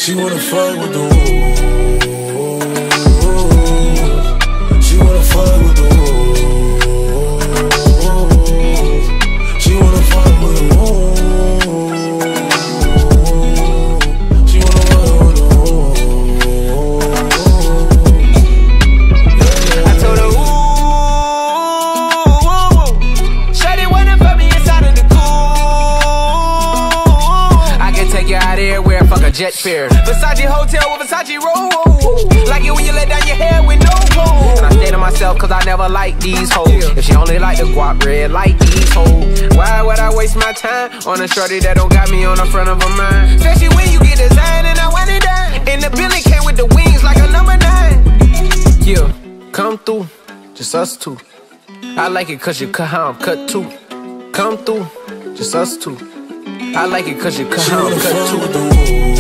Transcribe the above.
She wanna fuck with the wolves. She wanna fuck with the wolves. She wanna fuck with the wolves. She wanna fuck with the wolves. I told her, ooh, shawty wanna fuck me inside of the cool. I can take you out everywhere, fuck a jet fare. Versace hotel with Versace roll. Like it when you let down your hair with no clothes. And I stay to myself cause I never like these hoes. If she only like the guap red, like these hoes. Why would I waste my time on a shorty that don't got me on the front of her mind? Especially when you get designed and I want it done. And the Billy came with the wings like a number 9. Yeah, come through, just us two. I like it cause you cut how I'm cut too. Come through, just us two. I like it cause you cut how I'm cut too.